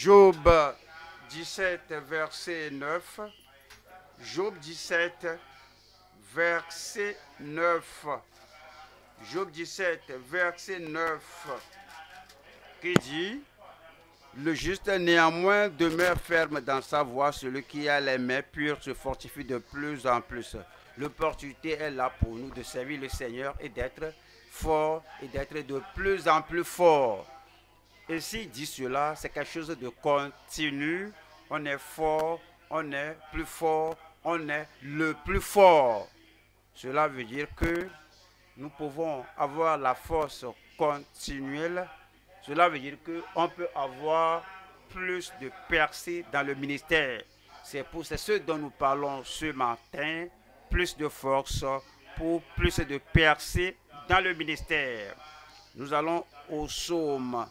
Job 17, verset 9. Job 17, verset 9. Job 17, verset 9, qui dit: le juste néanmoins demeure ferme dans sa voie, celui qui a les mains pures se fortifie de plus en plus. L'opportunité est là pour nous de servir le Seigneur et d'être fort et d'être de plus en plus fort. Et s'il dit cela, c'est quelque chose de continu. On est fort, on est plus fort, on est le plus fort. Cela veut dire que nous pouvons avoir la force continuelle. Cela veut dire qu'on peut avoir plus de percées dans le ministère. C'est ce dont nous parlons ce matin, plus de force pour plus de percées dans le ministère. Nous allons au psaume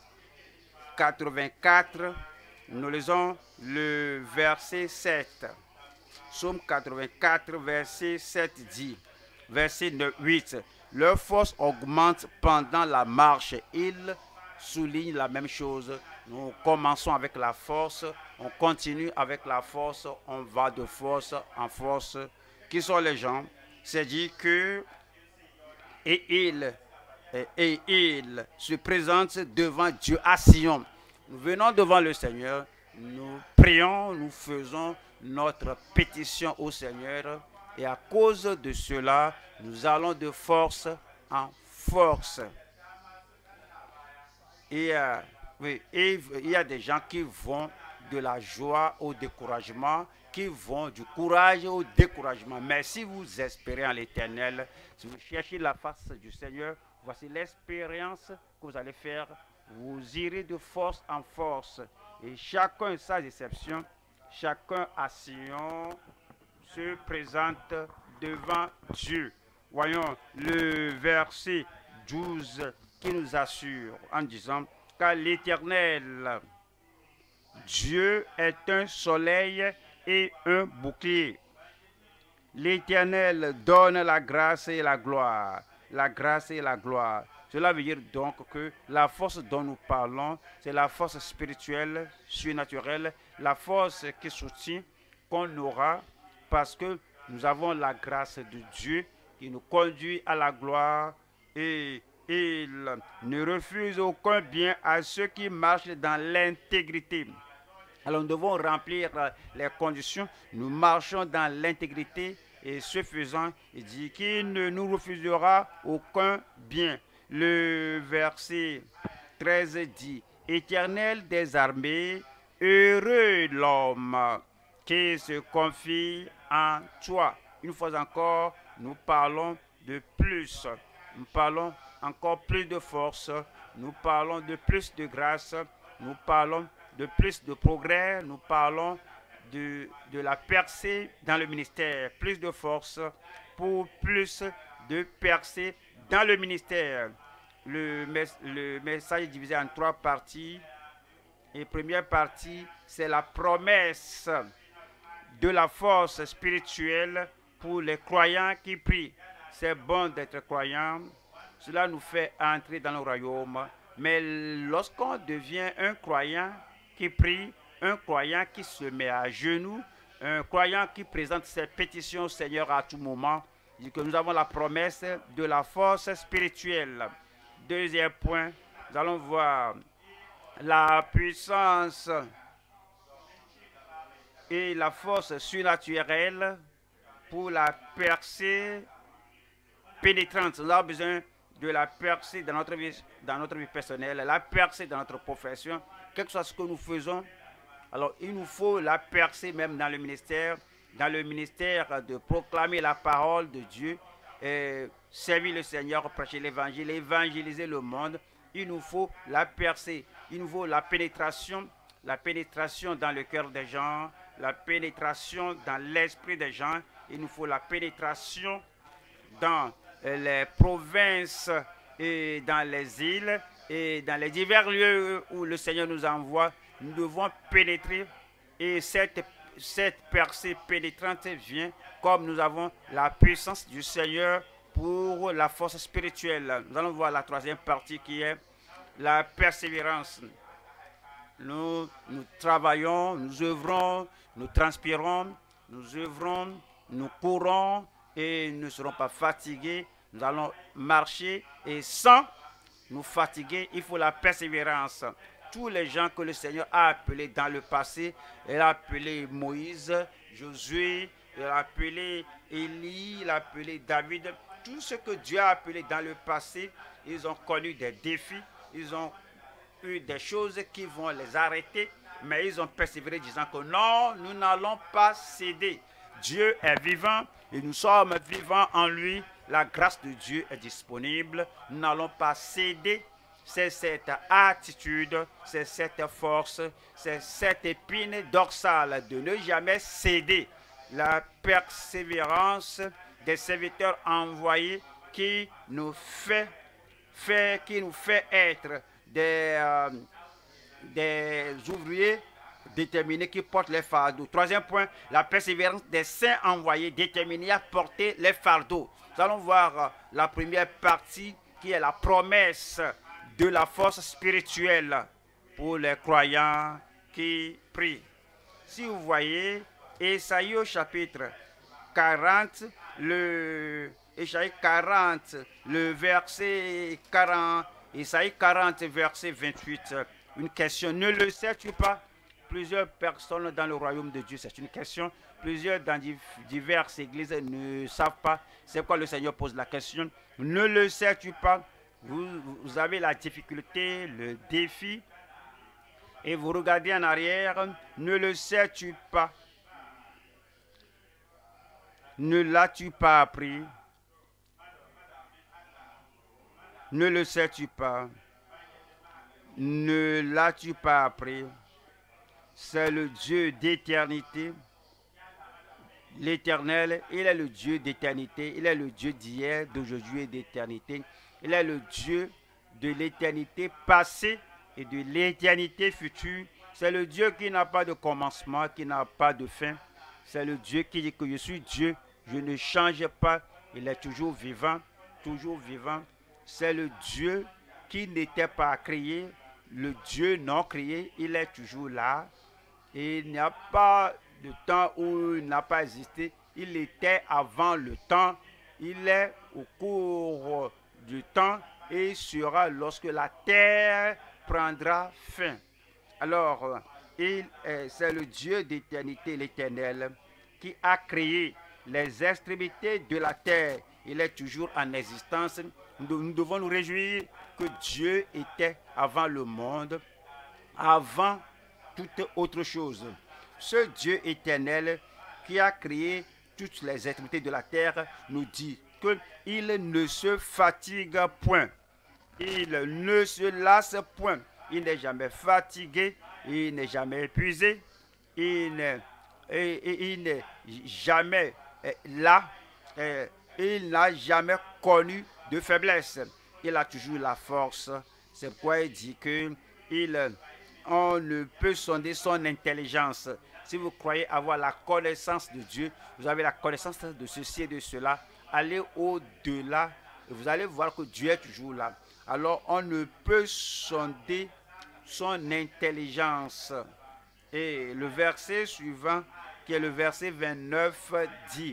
84, nous lisons le verset 7. Psaume 84, verset 7 dit, verset 8, leur force augmente pendant la marche. Il souligne la même chose. Nous commençons avec la force, on continue avec la force, on va de force en force. Qui sont les gens? C'est dit que et il se présente devant Dieu à Sion. Nous venons devant le Seigneur, nous prions, nous faisons notre pétition au Seigneur et à cause de cela, nous allons de force en force. Et il y a des gens qui vont de la joie au découragement, qui vont du courage au découragement. Mais si vous espérez en l'Éternel, si vous cherchez la face du Seigneur, voici l'expérience que vous allez faire. Vous irez de force en force. Et chacun sa déception, chacun à Sion se présente devant Dieu. Voyons le verset 12 qui nous assure en disant: car l'Éternel, Dieu est un soleil et un bouclier. L'Éternel donne la grâce et la gloire. La grâce et la gloire. Cela veut dire donc que la force dont nous parlons, c'est la force spirituelle, surnaturelle, la force qui soutient qu'on aura parce que nous avons la grâce de Dieu qui nous conduit à la gloire et il ne refuse aucun bien à ceux qui marchent dans l'intégrité. Alors nous devons remplir les conditions. Nous marchons dans l'intégrité et ce faisant, il dit qu'il ne nous refusera aucun bien. Le verset 13 dit: Éternel des armées, heureux l'homme qui se confie en toi. Une fois encore, nous parlons de plus. Nous parlons encore plus de force. Nous parlons de plus de grâce. Nous parlons de plus de progrès, nous parlons de la percée dans le ministère, plus de force pour plus de percée dans le ministère. Le message est divisé en 3 parties. Et première partie, c'est la promesse de la force spirituelle pour les croyants qui prient. C'est bon d'être croyant, cela nous fait entrer dans le royaume. Mais lorsqu'on devient un croyant qui prie, un croyant qui se met à genoux, un croyant qui présente ses pétitions au Seigneur à tout moment, dit que nous avons la promesse de la force spirituelle. Deuxième point, nous allons voir la puissance et la force surnaturelle pour la percée pénétrante. Nous avons besoin de la percée dans notre vie personnelle, la percée dans notre profession, quel que soit ce que nous faisons. Alors, il nous faut la percée même dans le ministère de proclamer la parole de Dieu, servir le Seigneur, prêcher l'évangile, évangéliser le monde. Il nous faut la percée, il nous faut la pénétration dans le cœur des gens, la pénétration dans l'esprit des gens. Il nous faut la pénétration dans les provinces et dans les îles et dans les divers lieux où le Seigneur nous envoie. Nous devons pénétrer et cette percée pénétrante vient comme nous avons la puissance du Seigneur pour la force spirituelle. Nous allons voir la troisième partie qui est la persévérance. nous travaillons, nous œuvrons, nous transpirons, nous œuvrons, nous courons et nous ne serons pas fatigués. Nous allons marcher et sans nous fatiguer, il faut la persévérance. Tous les gens que le Seigneur a appelés dans le passé, il a appelé Moïse, Josué, il a appelé Élie, il a appelé David. Tout ce que Dieu a appelé dans le passé, ils ont connu des défis, ils ont eu des choses qui vont les arrêter, mais ils ont persévéré disant que non, nous n'allons pas céder. Dieu est vivant et nous sommes vivants en lui. La grâce de Dieu est disponible. Nous n'allons pas céder. C'est cette attitude, c'est cette force, c'est cette épine dorsale de ne jamais céder. La persévérance des serviteurs envoyés qui nous fait être des ouvriers déterminés qui portent les fardeaux. Troisième point, la persévérance des saints envoyés déterminés à porter les fardeaux. Nous allons voir la première partie qui est la promesse de la force spirituelle pour les croyants qui prient. Si vous voyez, Ésaïe au chapitre 40, Ésaïe 40, le verset 40, Ésaïe 40, verset 28, une question, ne le sais-tu pas? Plusieurs personnes dans le royaume de Dieu, c'est une question. Plusieurs dans diverses églises ne savent pas. C'est pourquoi le Seigneur pose la question. Ne le sais-tu pas? Vous avez la difficulté, le défi, et vous regardez en arrière. Ne le sais-tu pas? Ne l'as-tu pas appris? Ne le sais-tu pas? Ne l'as-tu pas appris? C'est le Dieu d'éternité. L'Éternel, il est le Dieu d'éternité. Il est le Dieu d'hier, d'aujourd'hui et d'éternité. Il est le Dieu de l'éternité passée et de l'éternité future. C'est le Dieu qui n'a pas de commencement, qui n'a pas de fin. C'est le Dieu qui dit que je suis Dieu, je ne change pas. Il est toujours vivant, toujours vivant. C'est le Dieu qui n'était pas créé, le Dieu non créé, il est toujours là. Et il n'y a pas de temps où il n'a pas existé. Il était avant le temps. Il est au cours du temps et il sera lorsque la terre prendra fin. Alors, c'est le Dieu d'éternité, l'Éternel, qui a créé les extrémités de la terre. Il est toujours en existence. Nous devons nous réjouir que Dieu était avant le monde, avant toute autre chose. Ce Dieu éternel qui a créé toutes les extrémités de la terre nous dit qu'il ne se fatigue point, il ne se lasse point, il n'est jamais fatigué, il n'est jamais épuisé, il n'est jamais là, il n'a jamais connu de faiblesse, il a toujours la force. C'est pourquoi il dit que on ne peut sonder son intelligence. Si vous croyez avoir la connaissance de Dieu, vous avez la connaissance de ceci et de cela, allez au-delà et vous allez voir que Dieu est toujours là. Alors on ne peut sonder son intelligence. Et le verset suivant, qui est le verset 29, dit: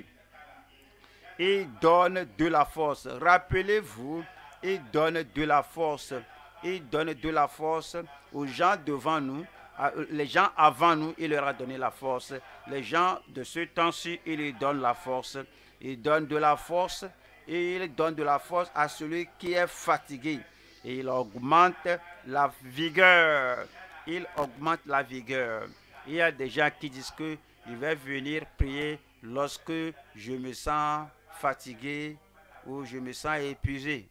il donne de la force. Rappelez-vous, il donne de la force. Il donne de la force aux gens devant nous. Les gens avant nous, il leur a donné la force. Les gens de ce temps-ci, il leur donne la force. Il donne de la force et il donne de la force à celui qui est fatigué. Et il augmente la vigueur. Il augmente la vigueur. Il y a des gens qui disent que je vais venir prier lorsque je me sens fatigué ou je me sens épuisé.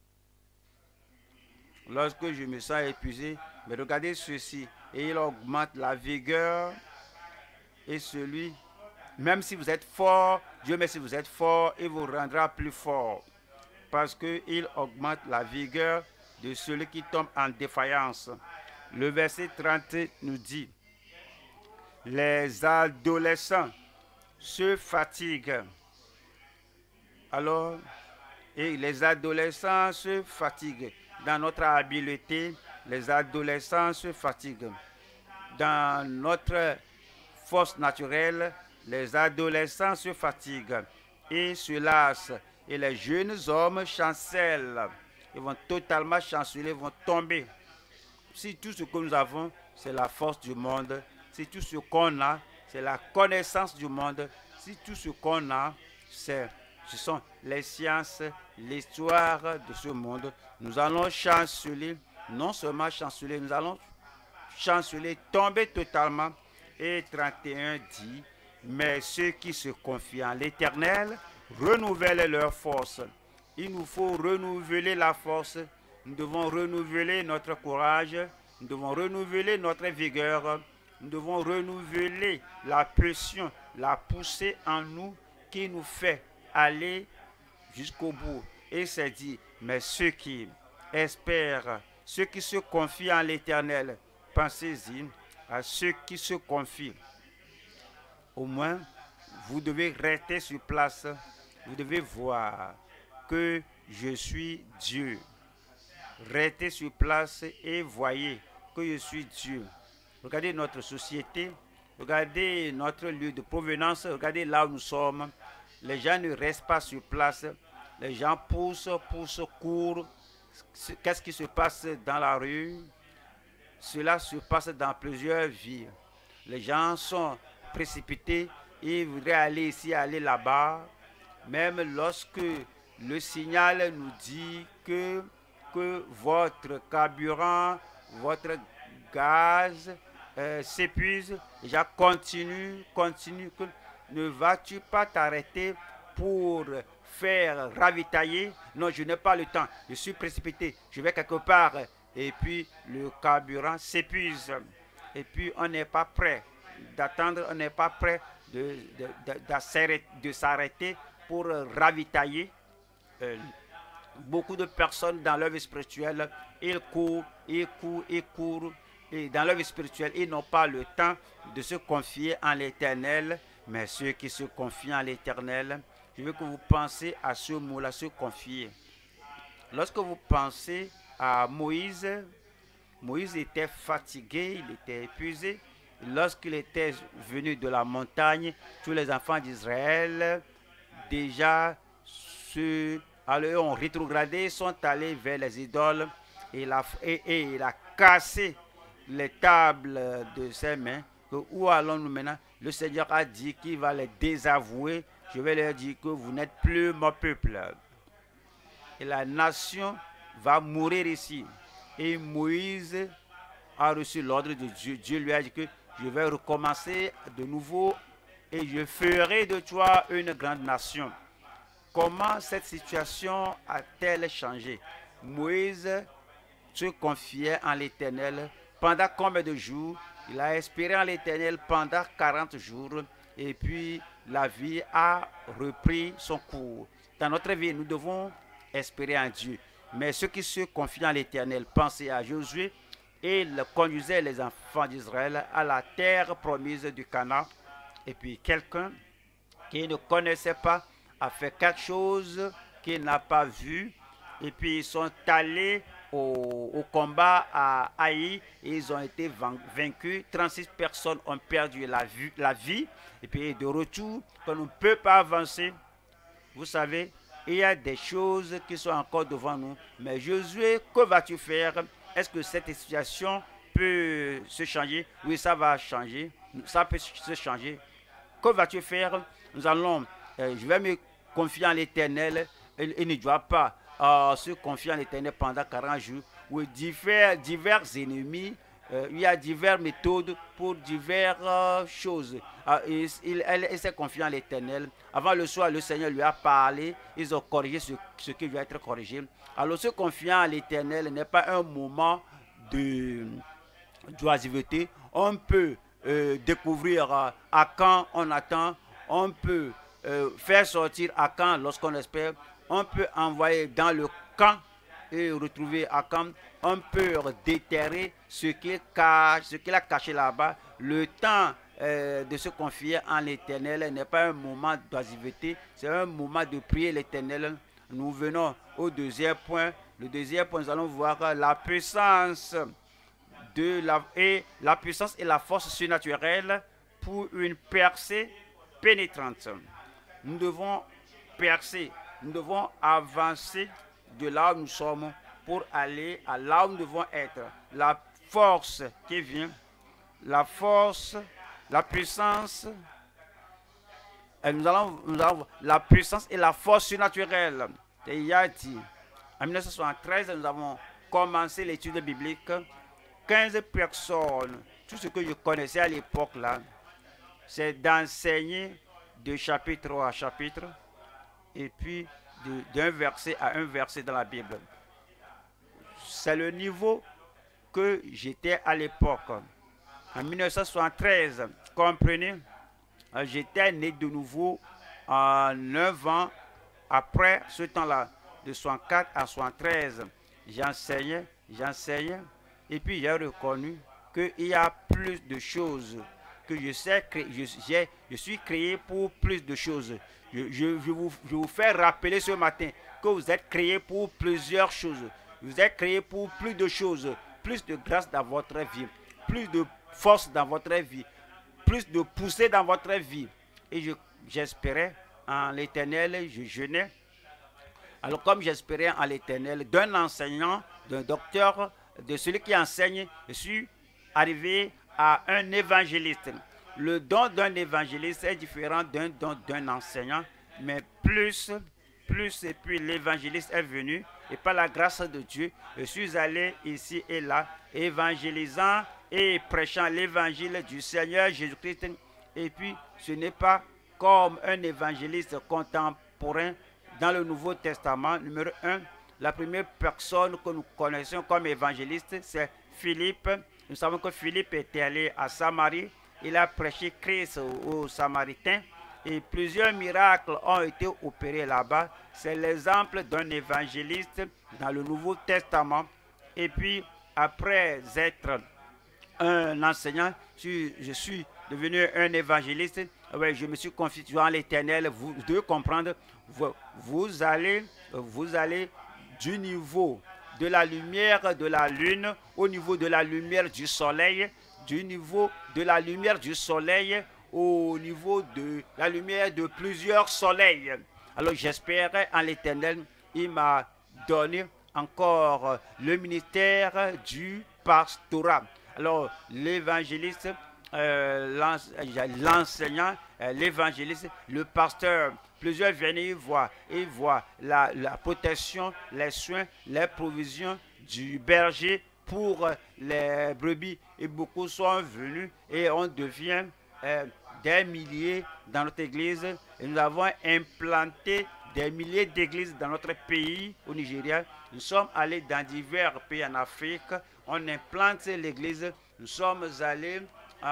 Lorsque je me sens épuisé, mais regardez ceci, et il augmente la vigueur, et celui, même si vous êtes fort, Dieu merci, vous êtes fort, il vous rendra plus fort, parce qu'il augmente la vigueur de celui qui tombe en défaillance. Le verset 30 nous dit: les adolescents se fatiguent. Alors, et les adolescents se fatiguent. Dans notre habileté, les adolescents se fatiguent. Dans notre force naturelle, les adolescents se fatiguent et se lassent. Et les jeunes hommes chancellent. Ils vont totalement chanceler, vont tomber. Si tout ce que nous avons, c'est la force du monde, si tout ce qu'on a, c'est la connaissance du monde, si tout ce qu'on a, ce sont les sciences, l'histoire de ce monde, nous allons chanceler, non seulement chanceler, nous allons chanceler, tomber totalement. Et 31 dit, mais ceux qui se confient en l'Éternel renouvellent leur force. Il nous faut renouveler la force. Nous devons renouveler notre courage. Nous devons renouveler notre vigueur. Nous devons renouveler la pression, la poussée en nous qui nous fait aller jusqu'au bout. Et c'est dit, mais ceux qui espèrent, ceux qui se confient en l'Éternel, pensez-y à ceux qui se confient. Au moins, vous devez rester sur place. Vous devez voir que je suis Dieu. Restez sur place et voyez que je suis Dieu. Regardez notre société, regardez notre lieu de provenance, regardez là où nous sommes. Les gens ne restent pas sur place. Les gens poussent, courent. Qu'est-ce qui se passe dans la rue? Cela se passe dans plusieurs villes. Les gens sont précipités. Ils voudraient aller ici, aller là-bas. Même lorsque le signal nous dit que votre carburant, votre gaz s'épuise, déjà continue. Ne vas-tu pas t'arrêter pour faire ravitailler? Non, je n'ai pas le temps, je suis précipité, je vais quelque part. Et puis le carburant s'épuise. Et puis on n'est pas prêt d'attendre, on n'est pas prêt de s'arrêter pour ravitailler. Beaucoup de personnes dans leur vie spirituelle, ils courent. Et dans leur vie spirituelle, ils n'ont pas le temps de se confier en l'Éternel. Mais ceux qui se confient en l'Éternel, je veux que vous pensiez à ce mot-là, se confier. Lorsque vous pensez à Moïse, Moïse était fatigué, il était épuisé. Lorsqu'il était venu de la montagne, tous les enfants d'Israël déjà ont rétrogradé, sont allés vers les idoles et il a cassé les tables de ses mains. Où allons-nous maintenant? Le Seigneur a dit qu'il va les désavouer. Je vais leur dire que vous n'êtes plus mon peuple. Et la nation va mourir ici. Et Moïse a reçu l'ordre de Dieu. Dieu lui a dit que je vais recommencer de nouveau et je ferai de toi une grande nation. Comment cette situation a-t-elle changé? Moïse se confiait en l'Éternel pendant combien de jours? Il a espéré en l'Éternel pendant 40 jours et puis la vie a repris son cours. Dans notre vie, nous devons espérer en Dieu. Mais ceux qui se confient en l'Éternel, pensez à Josué, et il conduisait les enfants d'Israël à la terre promise du Canaan. Et puis quelqu'un qui ne connaissait pas a fait quelque chose qu'il n'a pas vu. Et puis ils sont allés au combat à Haï et ils ont été vaincus. 36 personnes ont perdu la vie. Et puis de retour, qu'on ne peut pas avancer. Vous savez, il y a des choses qui sont encore devant nous. Mais Josué, que vas-tu faire? Est-ce que cette situation peut se changer? Oui, ça va changer. Ça peut se changer. Que vas-tu faire? Nous allons, je vais me confier en l'Éternel. Il ne doit pas se confier en l'Éternel pendant 40 jours. Oui, divers ennemis. Il y a diverses méthodes pour diverses choses. Il s'est confié en l'Éternel. Avant le soir, le Seigneur lui a parlé. Ils ont corrigé ce qui doit être corrigé. Alors, se confier en l'Éternel n'est pas un moment d'oisiveté. On peut découvrir à quand on attend. On peut faire sortir à quand lorsqu'on espère. On peut envoyer dans le camp et retrouver à quand. On peut déterrer ce qu'il a caché là-bas. Le temps de se confier en l'Éternel n'est pas un moment d'oisiveté, c'est un moment de prier l'Éternel. Nous venons au deuxième point. Le deuxième point, nous allons voir la puissance et la puissance et la force surnaturelle pour une percée pénétrante. Nous devons percer, nous devons avancer de là où nous sommes pour aller à là où nous devons être. La force qui vient, la force, la puissance, nous allons la puissance et la force surnaturelle. Et il y a dit, en 1973, nous avons commencé l'étude biblique. 15 personnes, tout ce que je connaissais à l'époque là, c'est d'enseigner de chapitre à chapitre et puis d'un verset à un verset dans la Bible. C'est le niveau que j'étais à l'époque. En 1973, comprenez, j'étais né de nouveau en 9 ans après ce temps-là, de 64 à 73. J'enseignais, et puis j'ai reconnu qu'il y a plus de choses, que je suis créé pour plus de choses. Je vous fais rappeler ce matin que vous êtes créé pour plusieurs choses. Vous êtes créé pour plus de choses, plus de grâce dans votre vie, plus de force dans votre vie, plus de poussée dans votre vie. Et j'espérais en l'Éternel, je jeûnais. Alors comme j'espérais en l'Éternel, d'un enseignant, d'un docteur, de celui qui enseigne, je suis arrivé à un évangéliste. Le don d'un évangéliste est différent d'un don d'un enseignant, mais plus, et puis l'évangéliste est venu, et par la grâce de Dieu, je suis allé ici et là, évangélisant et prêchant l'évangile du Seigneur Jésus-Christ. Et puis, ce n'est pas comme un évangéliste contemporain dans le Nouveau Testament. Numéro 1, la première personne que nous connaissons comme évangéliste, c'est Philippe. Nous savons que Philippe était allé à Samarie. Il a prêché Christ aux Samaritains. Et plusieurs miracles ont été opérés là-bas. C'est l'exemple d'un évangéliste dans le Nouveau Testament. Et puis, après être un enseignant, je suis devenu un évangéliste. Ouais, je me suis confié en l'Éternel. Vous devez comprendre, vous allez du niveau de la lumière de la lune au niveau de la lumière du soleil, du niveau de la lumière du soleil au niveau de la lumière de plusieurs soleils. Alors j'espère en l'Éternel, il m'a donné encore le ministère du pastorat. Alors l'évangéliste, l'enseignant, l'évangéliste, le pasteur, plusieurs viennent et voient la protection, les soins, les provisions du berger pour les brebis. Et beaucoup sont venus et on devient des milliers dans notre église. Et nous avons implanté des milliers d'églises dans notre pays, au Nigeria. Nous sommes allés dans divers pays en Afrique. On implante l'église. Nous sommes allés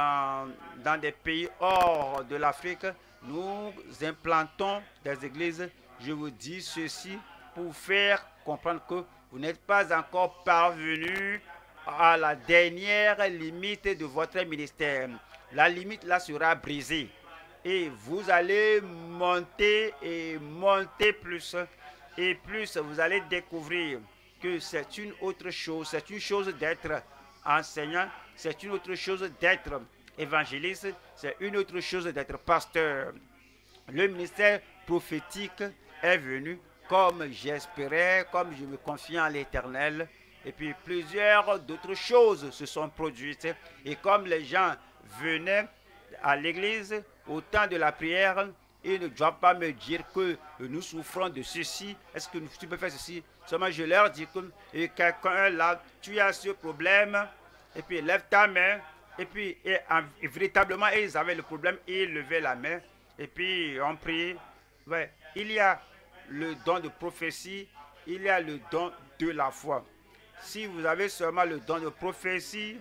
dans des pays hors de l'Afrique. Nous implantons des églises. Je vous dis ceci pour faire comprendre que vous n'êtes pas encore parvenu à la dernière limite de votre ministère. La limite là sera brisée. Et vous allez monter et monter plus. Et plus vous allez découvrir que c'est une autre chose. C'est une chose d'être enseignant. C'est une autre chose d'être évangéliste. C'est une autre chose d'être pasteur. Le ministère prophétique est venu comme j'espérais, comme je me confie en l'Éternel. Et puis plusieurs d'autres choses se sont produites. Et comme les gens venaient à l'église au temps de la prière, ils ne doivent pas me dire que nous souffrons de ceci. Est-ce que tu peux faire ceci? Seulement je leur dis que quelqu'un là, tu as ce problème, et puis lève ta main. Et puis et véritablement, ils avaient le problème, ils levaient la main. Et puis on prie. Ouais. Il y a le don de prophétie, il y a le don de la foi. Si vous avez seulement le don de prophétie,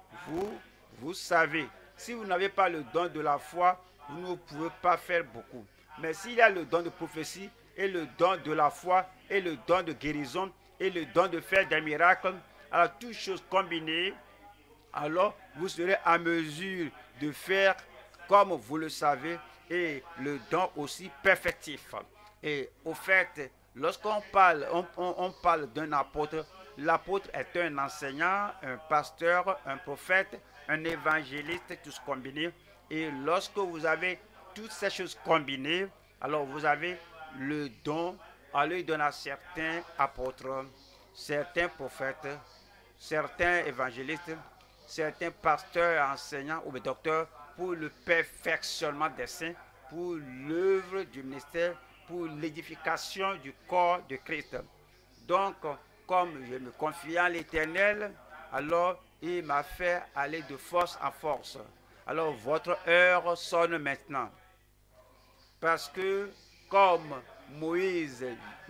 vous savez. Si vous n'avez pas le don de la foi, vous ne pouvez pas faire beaucoup. Mais s'il y a le don de prophétie et le don de la foi et le don de guérison et le don de faire des miracles, alors toutes choses combinées, alors vous serez à mesure de faire comme vous le savez et le don aussi perfectif. Et au fait, lorsqu'on parle, on parle d'un apôtre, L'apôtre est un enseignant, un pasteur, un prophète, un évangéliste, tous combinés. Et lorsque vous avez toutes ces choses combinées, alors vous avez le don. Alors il donne à certains apôtres, certains prophètes, certains évangélistes, certains pasteurs, enseignants ou docteurs pour le perfectionnement des saints, pour l'œuvre du ministère, pour l'édification du corps de Christ. Donc, comme je me confie en l'Éternel, alors il m'a fait aller de force en force. Alors votre heure sonne maintenant. Parce que comme Moïse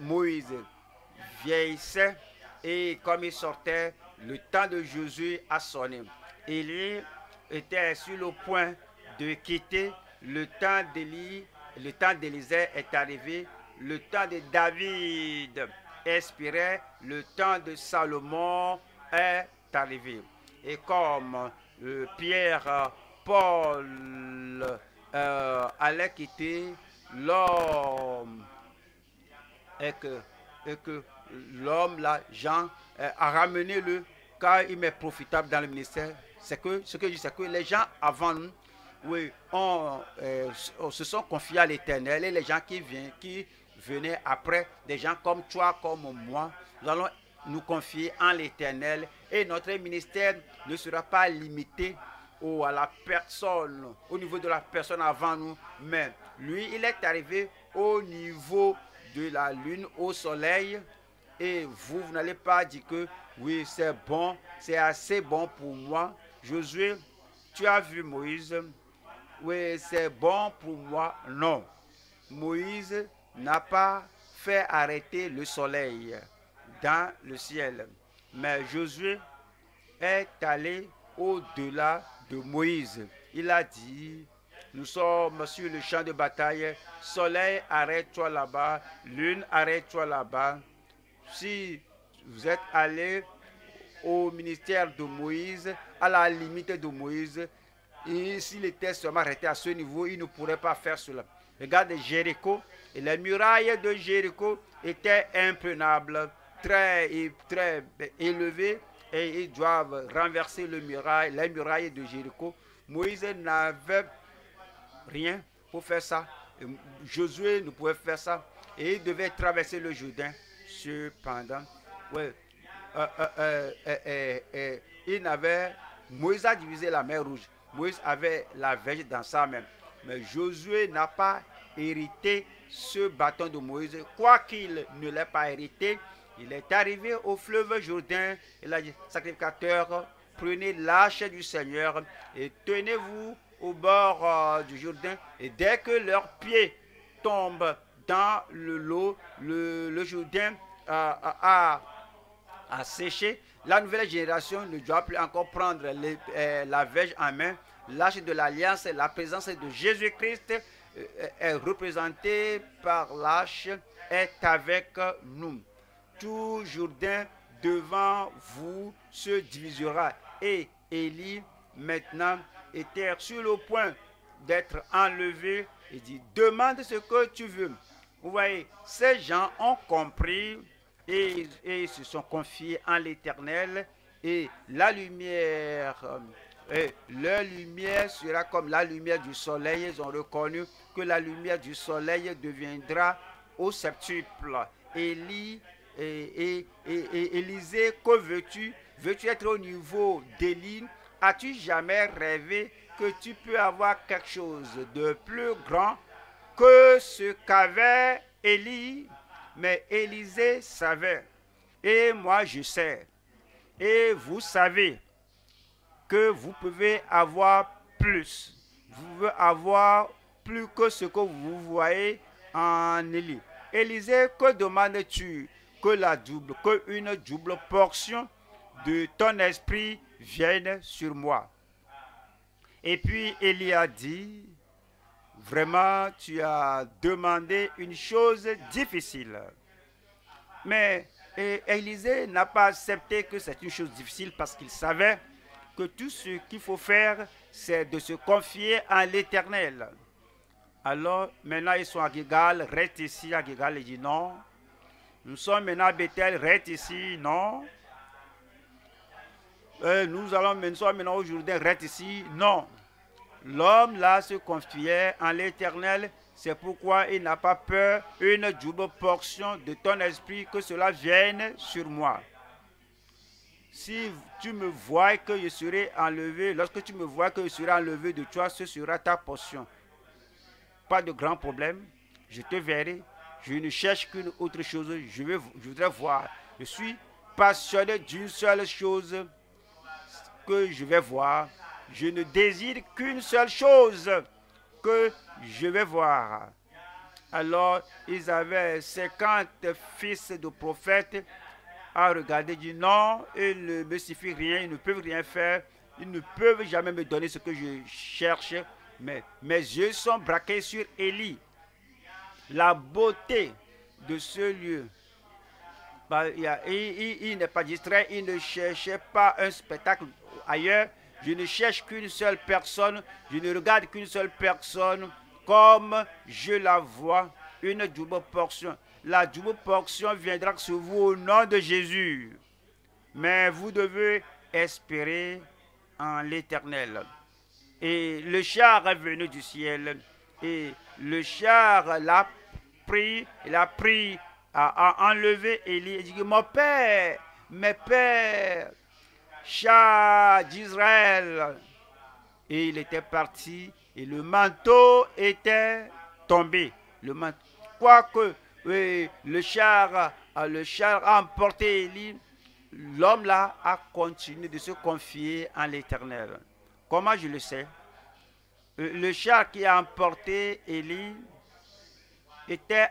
vieillissait et comme il sortait, le temps de Jésus a sonné. Élie était sur le point de quitter, le temps d'Élie, le temps d'Élisée est arrivé, le temps de David expirait, le temps de Salomon est arrivé. Et comme Pierre, Paul allait quitter l'homme, et que l'homme, là, Jean, a ramené le, car il m'est profitable dans le ministère. C'est que ce que je dis, c'est que les gens avant nous, oui, se sont confiés à l'Éternel, et les gens qui venaient après, des gens comme toi, comme moi, nous allons nous confier en l'Éternel, et notre ministère ne sera pas limité à la personne, au niveau de la personne avant nous, mais lui, il est arrivé au niveau de la lune, au soleil, et vous n'allez pas dire que oui, c'est bon, c'est assez bon pour moi. Josué, tu as vu Moïse, oui, c'est bon pour moi. Non, Moïse n'a pas fait arrêter le soleil dans le ciel, mais Josué est allé au-delà de Moïse. Il a dit, nous sommes sur le champ de bataille, soleil, arrête-toi là-bas, lune, arrête-toi là-bas. Si vous êtes allé au ministère de Moïse, à la limite de Moïse, et s'il était seulement arrêté à ce niveau, il ne pourrait pas faire cela. Regardez Jéricho, et les murailles de Jéricho étaient imprenables, très élevées, et ils doivent renverser les murailles de Jéricho. Moïse n'avait rien pour faire ça. Josué ne pouvait faire ça. Et il devait traverser le Jourdain. Cependant, ouais, Moïse a divisé la mer Rouge. Moïse avait la verge dans sa main. Mais Josué n'a pas hérité ce bâton de Moïse. Quoiqu'il ne l'ait pas hérité, il est arrivé au fleuve Jourdain. Il a dit, sacrificateur, prenez l'arche du Seigneur et tenez-vous au bord du Jourdain. Et dès que leurs pieds tombent dans le lot, le Jourdain a séché. La nouvelle génération ne doit plus encore prendre la verge en main. L'arche de l'alliance, la présence de Jésus-Christ est représentée par l'arche, est avec nous. Tout Jourdain devant vous se divisera. Et Élie, maintenant, était sur le point d'être enlevé. Il dit, demande ce que tu veux. Vous voyez, ces gens ont compris et ils se sont confiés en l'Éternel. Et la lumière, leur lumière sera comme la lumière du soleil. Ils ont reconnu que la lumière du soleil deviendra au septuple. Élie et Élisée, que veux-tu? Veux-tu être au niveau d'Élie? As-tu jamais rêvé que tu peux avoir quelque chose de plus grand que ce qu'avait Élie? Mais Élisée savait, et moi je sais, et vous savez que vous pouvez avoir plus. Vous pouvez avoir plus que ce que vous voyez en Élie. Élisée, que demandes-tu? Que une double portion de ton esprit vienne sur moi. Et puis Élie a dit, vraiment, tu as demandé une chose difficile. Mais Élisée n'a pas accepté que c'est une chose difficile parce qu'il savait que tout ce qu'il faut faire, c'est de se confier à l'Éternel. Alors, maintenant, ils sont à Gilgal, reste ici à Gilgal. Il dit non. Nous sommes maintenant à Bethel, reste ici, non. nous allons maintenant au Jourdain, reste ici. Non. L'homme là se confiait en l'Éternel. C'est pourquoi il n'a pas peur, une double portion de ton esprit, que cela vienne sur moi. Si tu me vois que je serai enlevé, lorsque tu me vois que je serai enlevé de toi, ce sera ta portion. Pas de grand problème, je te verrai. Je ne cherche qu'une autre chose, je voudrais voir. Je suis passionné d'une seule chose que je vais voir. Je ne désire qu'une seule chose que je vais voir. Alors, ils avaient 50 fils de prophètes à regarder, dit non, il ne me suffit rien, ils ne peuvent rien faire, ils ne peuvent jamais me donner ce que je cherche, mais mes yeux sont braqués sur Élie. La beauté de ce lieu, il n'est pas distrait, il ne cherchait pas un spectacle ailleurs. Je ne cherche qu'une seule personne, je ne regarde qu'une seule personne comme je la vois, une double portion. La double portion viendra sur vous au nom de Jésus. Mais vous devez espérer en l'Éternel. Et le char est venu du ciel. Et le char l'a pris, il a pris, a enlevé Élie. Il dit, mon père, mes pères, char d'Israël. Et il était parti et le manteau était tombé. Le manteau, quoique le char a emporté Élie, l'homme là a continué de se confier en l'Éternel. Comment je le sais? Le char qui a emporté Élie était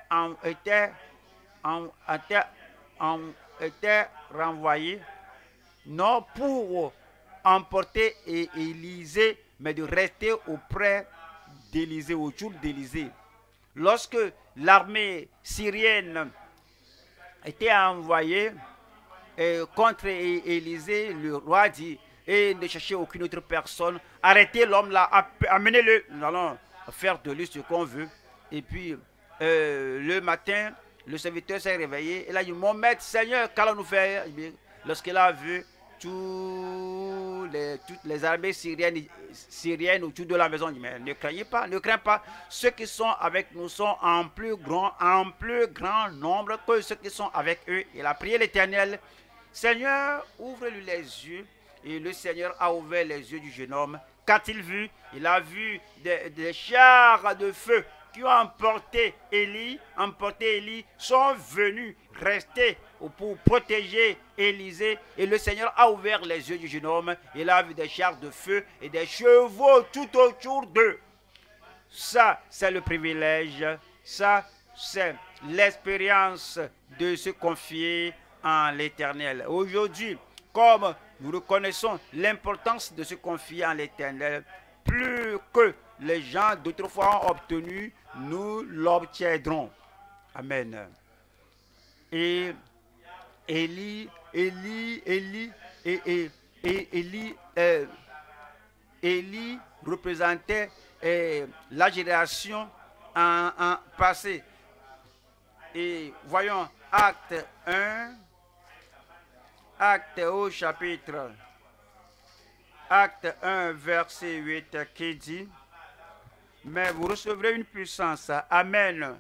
renvoyé non pour emporter Élisée, mais de rester auprès d'Élisée, autour d'Élisée. Lorsque l'armée syrienne était envoyée contre Élisée, le roi dit, et ne cherchez aucune autre personne, arrêtez l'homme là, amenez-le, nous allons faire de lui ce qu'on veut. Et puis, le matin, le serviteur s'est réveillé, et là, il dit, mon maître, Seigneur, qu'allons-nous faire? Lorsqu'il a vu toutes les armées syriennes autour de la maison, il dit, mais ne craignez pas, ne crains pas. Ceux qui sont avec nous sont en plus grand nombre que ceux qui sont avec eux. Il a prié l'Éternel, Seigneur, ouvre-lui les yeux. Et le Seigneur a ouvert les yeux du jeune homme. Qu'a-t-il vu? Il a vu des chars de feu qui ont emporté Élie, sont venus rester pour protéger Élisée. Et le Seigneur a ouvert les yeux du jeune homme. Il a vu des chars de feu et des chevaux tout autour d'eux. Ça, c'est le privilège. Ça, c'est l'expérience de se confier en l'Éternel. Aujourd'hui, comme nous reconnaissons l'importance de se confier en l'Éternel, plus que les gens d'autrefois ont obtenu, nous l'obtiendrons. Amen. Et Élie représentait la génération en passé. Et voyons Acte 1, Acte au chapitre, Acte 1, verset 8, qui dit, mais vous recevrez une puissance. Amen.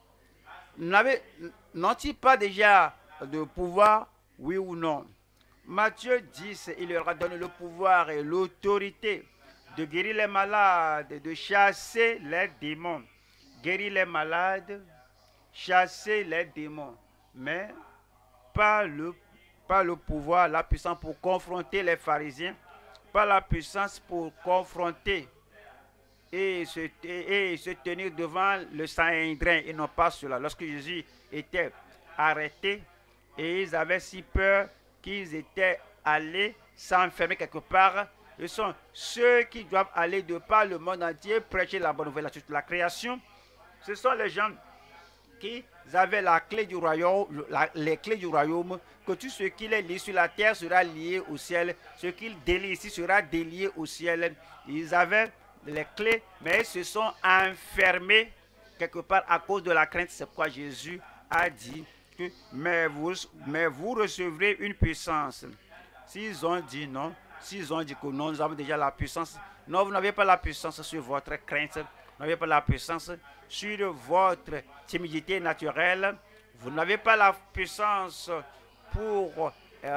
N'ont-ils pas déjà de pouvoir, oui ou non? Matthieu 10, il leur a donné le pouvoir et l'autorité de guérir les malades, de chasser les démons. Guérir les malades, chasser les démons. Mais pas le pouvoir, la puissance pour confronter les pharisiens, pas la puissance pour confronter et se tenir devant le Sanhédrin. Ils n'ont pas cela. Lorsque Jésus était arrêté, et ils avaient si peur qu'ils étaient allés s'enfermer quelque part. Ce sont ceux qui doivent aller de par le monde entier prêcher la bonne nouvelle à toute la création. Ce sont les gens qui avaient la clé du royaume, les clés du royaume, que tout ce qu'il est lié sur la terre sera lié au ciel, ce qu'il délie ici sera délié au ciel. Ils avaient les clés, mais ils se sont enfermés quelque part à cause de la crainte. C'est pourquoi Jésus a dit que mais vous recevrez une puissance. S'ils ont dit non, s'ils ont dit que non, nous avons déjà la puissance. Non, vous n'avez pas la puissance sur votre crainte. Vous n'avez pas la puissance sur votre timidité naturelle. Vous n'avez pas la puissance pour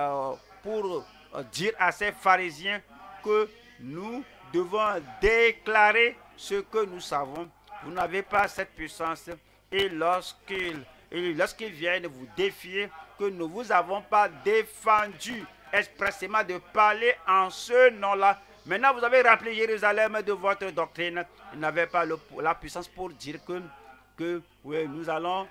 dire à ces pharisiens que nous devons déclarer ce que nous savons. Vous n'avez pas cette puissance. Et lorsqu'ils viennent vous défier, que nous ne vous avons pas défendu expressément de parler en ce nom-là. Maintenant, vous avez rappelé Jérusalem de votre doctrine. Ils n'avaient pas la puissance pour dire que oui, nous allons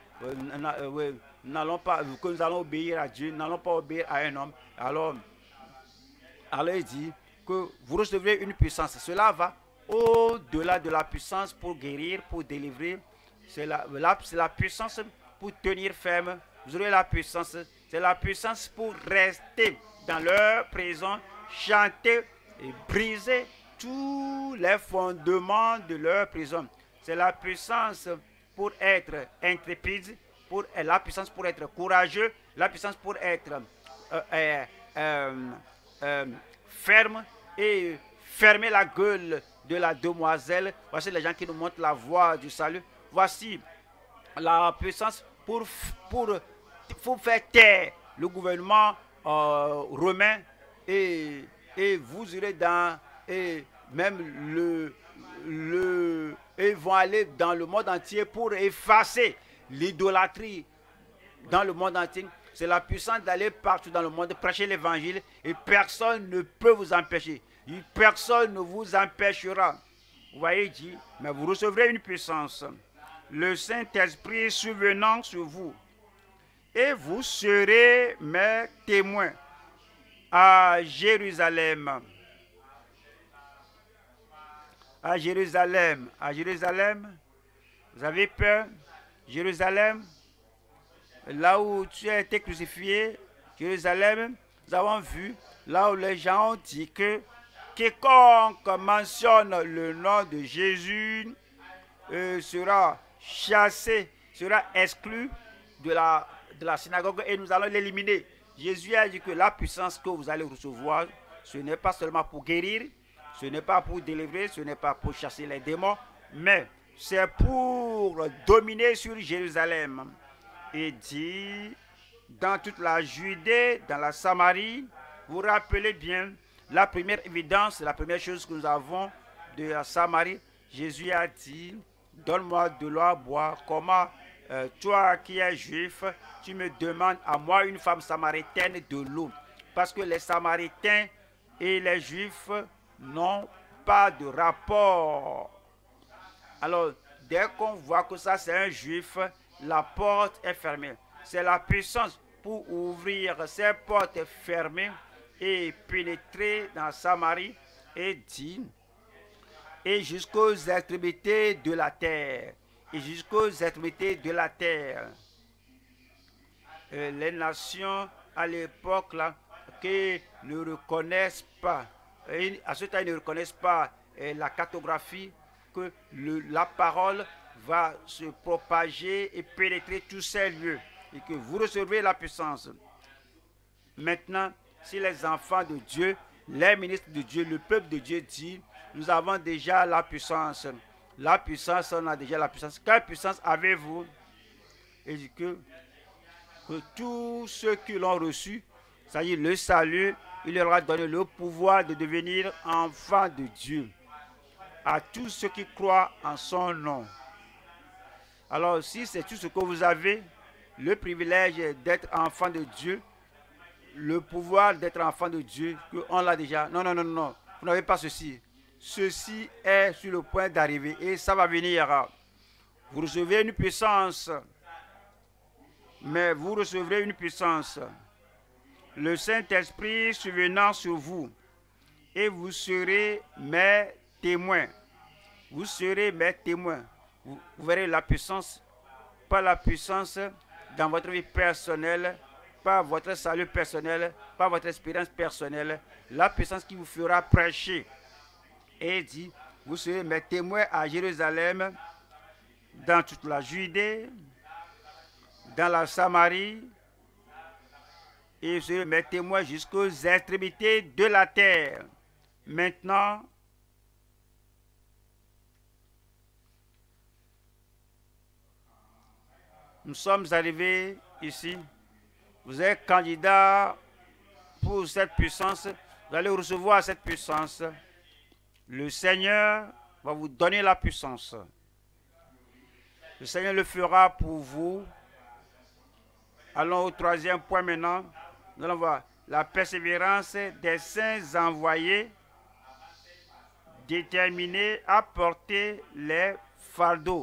obéir à Dieu, nous n'allons pas obéir à un homme. Alors il dit que vous recevrez une puissance. Cela va au-delà de la puissance pour guérir, pour délivrer. C'est la puissance pour tenir ferme. Vous aurez la puissance. C'est la puissance pour rester dans leur présence, chanter et briser tous les fondements de leur prison. C'est la puissance pour être intrépide, la puissance pour être courageux, la puissance pour être ferme et fermer la gueule de la demoiselle. Voici les gens qui nous montrent la voie du salut. Voici la puissance pour faire taire le gouvernement romain et vous irez dans et même ils vont aller dans le monde entier pour effacer l'idolâtrie dans le monde entier. C'est la puissance d'aller partout dans le monde, prêcher l'évangile et personne ne peut vous empêcher. Personne ne vous empêchera. Vous voyez, il dit, mais vous recevrez une puissance. Le Saint-Esprit survenant sur vous. Et vous serez mes témoins à Jérusalem. À Jérusalem. À Jérusalem. Vous avez peur? Jérusalem. Là où tu as été crucifié. Jérusalem. Nous avons vu là où les gens ont dit que quiconque mentionne le nom de Jésus sera chassé, sera exclu de la synagogue et nous allons l'éliminer. Jésus a dit que la puissance que vous allez recevoir, ce n'est pas seulement pour guérir, ce n'est pas pour délivrer, ce n'est pas pour chasser les démons, mais c'est pour dominer sur Jérusalem. Et dit, dans toute la Judée, dans la Samarie, vous rappelez bien, la première évidence, la première chose que nous avons de la Samarie, Jésus a dit, donne-moi de l'eau à boire. Comment toi qui es juif, tu me demandes à moi, une femme samaritaine, de l'eau? Parce que les Samaritains et les Juifs n'ont pas de rapport. Alors, dès qu'on voit que ça c'est un Juif, la porte est fermée. C'est la puissance pour ouvrir ces portes fermées et pénétrer dans Samarie et dit, et jusqu'aux extrémités de la terre. Et jusqu'aux extrémités de la terre. Les nations à l'époque là qui ne reconnaissent pas, à ce temps ils ne reconnaissent pas la cartographie, que la parole va se propager et pénétrer tous ces lieux et que vous recevrez la puissance. Maintenant, si les enfants de Dieu, les ministres de Dieu, le peuple de Dieu dit, nous avons déjà la puissance. La puissance, on a déjà la puissance. Quelle puissance avez-vous? Et dit que tous ceux qui l'ont reçu, c'est-à-dire le salut, il leur a donné le pouvoir de devenir enfants de Dieu. À tous ceux qui croient en son nom. Alors, si c'est tout ce que vous avez, le privilège d'être enfant de Dieu, le pouvoir d'être enfant de Dieu, on l'a déjà. Non, non, non, non, vous n'avez pas ceci. Ceci est sur le point d'arriver et ça va venir. Vous recevez une puissance, mais vous recevrez une puissance. Le Saint-Esprit survenant sur vous et vous serez mes témoins. Vous serez mes témoins. Vous verrez la puissance, pas la puissance dans votre vie personnelle, pas votre salut personnel, pas votre expérience personnelle, la puissance qui vous fera prêcher. Et dit, vous serez mes témoins à Jérusalem, dans toute la Judée, dans la Samarie et je mes témoins jusqu'aux extrémités de la terre. Maintenant, nous sommes arrivés ici. Vous êtes candidat pour cette puissance. Vous allez recevoir cette puissance. Le Seigneur va vous donner la puissance. Le Seigneur le fera pour vous. Allons au troisième point maintenant. Nous allons voir la persévérance des saints envoyés, déterminés à porter les fardeaux.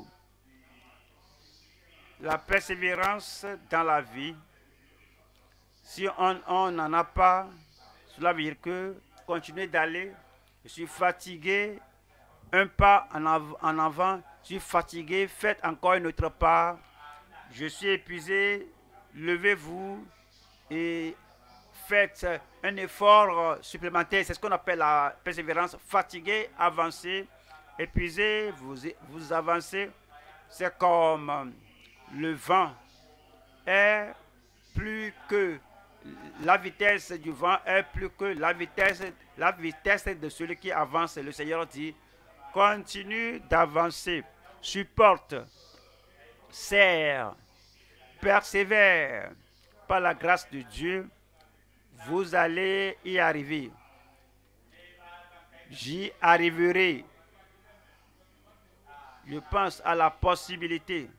La persévérance dans la vie, si on n'en a pas, cela veut dire que continuez d'aller. Je suis fatigué, un pas en avant, je suis fatigué, faites encore une autre pas. Je suis épuisé, levez-vous et faites un effort supplémentaire. C'est ce qu'on appelle la persévérance. Fatigué, avancez, épuisé, vous avancez. C'est comme le vent est plus que la vitesse du vent est plus que la vitesse de celui qui avance. Le Seigneur dit, continue d'avancer, supporte, serre, persévère. Par la grâce de Dieu, vous allez y arriver. J'y arriverai. Je pense à la possibilité